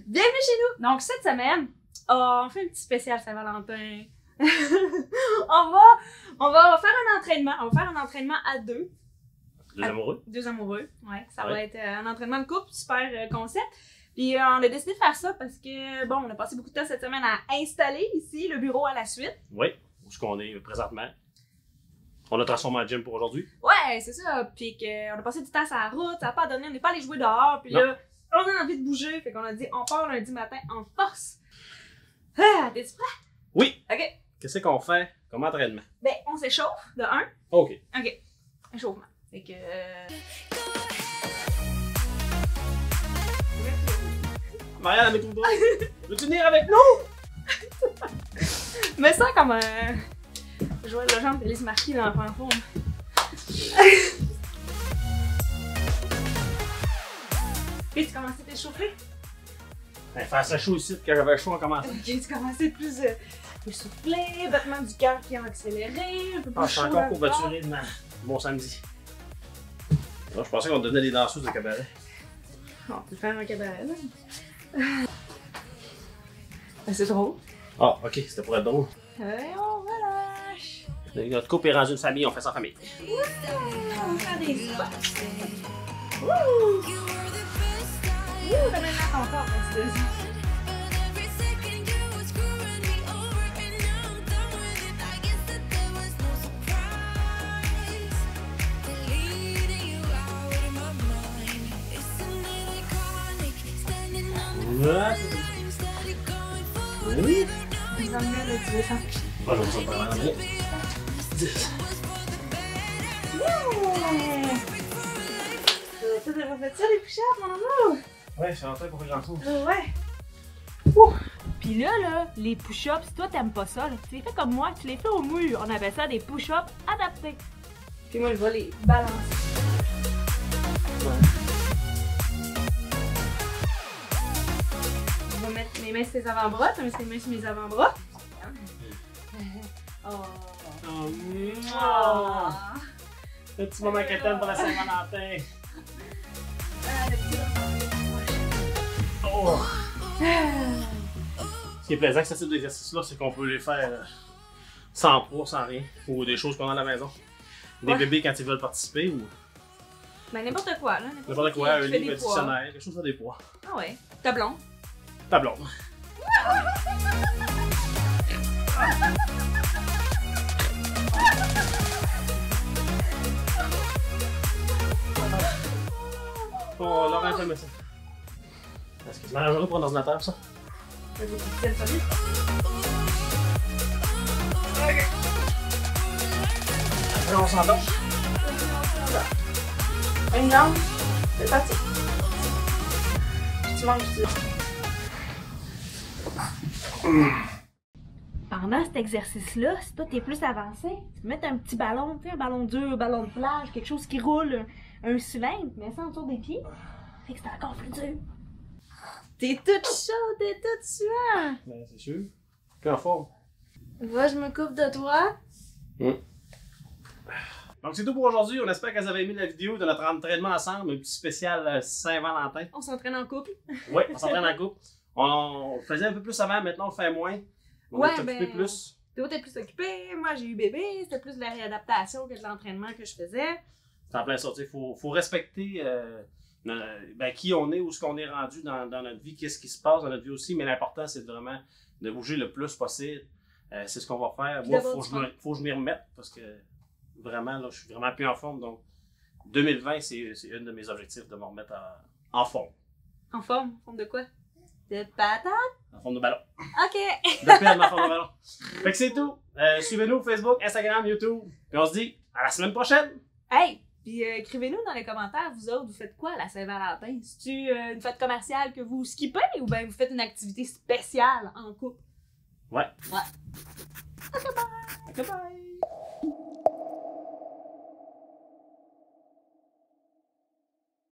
Bienvenue chez nous! Donc, cette semaine, on fait un petit spécial Saint-Valentin. on va faire un entraînement. On va faire un entraînement à deux. Deux amoureux? Deux amoureux, ouais. Ça va être un entraînement de couple, super concept. Puis on a décidé de faire ça parce que, bon, on a passé beaucoup de temps cette semaine à installer ici le bureau à la suite. Oui, où est-ce qu'on est présentement. On a transformé en gym pour aujourd'hui. Ouais, c'est ça. Puis qu'on a passé du temps sur la route, ça n'a pas donné, on n'est pas allé jouer dehors. Puis là, on a envie de bouger. Fait qu'on a dit, on part lundi matin en force. Ah, t'es-tu prêt? Oui! OK. Qu'est-ce qu'on fait comme entraînement? Ben, on s'échauffe de un. OK. OK. Échauffement. Fait que. Marianne, avec tout veux-tu venir avec nous? Mets ça comme un. Joël Legendre et Lise Marquis dans l'enfant forme. Puis tu commences à t'échauffer? Ben, faire ça chaud ici, quand j'avais chaud en commençant. Ok, tu commences à plus souffler, battement du cœur qui ont accéléré, un peu plus Ah, je suis chaud. encore courbaturé de mon samedi. Non, je pensais qu'on donnait des danseuses de cabaret. On peut faire un cabaret, là. Ben, c'est drôle. Ah, ok, c'était pour être drôle. On relâche. Notre couple est rendu une famille, on fait ça en famille. On va faire des spots. Wouh! Wouh! T'as même l'air encore, parce que... Oui. Ils ont mis le petit dessin. Moi, je me sens pas mal. 10. Yeah! T'as déjà fait ça, les push-ups, mon amour? Ouais, je suis en train pour faire grand-chose. Ouais. Pis là, les push-ups, si toi t'aimes pas ça, là, tu les fais comme moi, tu les fais au mur. On appelle ça des push-ups adaptés. Puis moi, je vais les balancer. Je vais mettre mes mains sur tes avant-bras, tu mets tes mains sur mes avant-bras. Oh. Oh. Le petit moment quétaine pour la Saint-Valentin. Oh. Ce qui est plaisant avec ce type d'exercice-là, c'est qu'on peut les faire sans poids, sans rien. Ou des choses qu'on a à la maison. Des bébés quand ils veulent participer ou Ben n'importe quoi, là. n'importe quoi, un qui fait livre des poids. dictionnaire, quelque chose sur des poids. Ah ouais. Ta blonde. Ta blonde. Oh, Laurent, j'aime ça. Est-ce que tu m'arrangerais pour un ordinateur, ça? Des petites solides. Après, on s'entend. Une jambe, c'est parti. Tu manges ici. Pendant cet exercice-là, si toi t'es plus avancé, tu peux mettre un petit ballon, tu sais, un ballon dur, un ballon de plage, quelque chose qui roule, un cylindre, mets ça autour des pieds. Fait que c'est encore plus dur. T'es toute chaude, t'es toute suave. Ben, c'est sûr. Plus en forme. Va, je me coupe de toi. Donc, c'est tout pour aujourd'hui. On espère que vous avez aimé la vidéo de notre entraînement ensemble, un petit spécial Saint-Valentin. On s'entraîne en couple. Oui, on s'entraîne en couple. On faisait un peu plus avant, maintenant on le fait moins. On Ouais, est occupé ben, plus. Théo était plus occupé, moi j'ai eu bébé, c'était plus de la réadaptation que de l'entraînement que je faisais. C'est en plein sorti. Faut respecter qui on est, où ce qu'on est rendu dans notre vie, qu'est-ce qui se passe dans notre vie aussi. Mais l'important, c'est vraiment de bouger le plus possible. C'est ce qu'on va faire. Moi, faut que je m'y remette parce que vraiment, là, je suis vraiment plus en forme. Donc, 2020, c'est un de mes objectifs de me remettre en forme. En forme? En forme de quoi? De patate? En forme de ballon. Ok! De perdre en forme de ballon. Fait que c'est tout. Suivez-nous Facebook, Instagram, YouTube. Puis on se dit à la semaine prochaine. Hey! Puis écrivez-nous dans les commentaires, vous autres, vous faites quoi à la Saint-Valentin? C'est-tu une fête commerciale que vous skippez ou bien vous faites une activité spéciale en couple? Ouais. Ouais. Ok, bye! Bye bye.